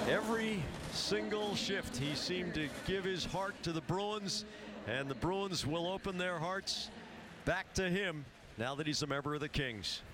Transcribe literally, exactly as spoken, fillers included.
Every single shift he seemed to give his heart to the Bruins, and the Bruins will open their hearts back to him now that he's a member of the Kings.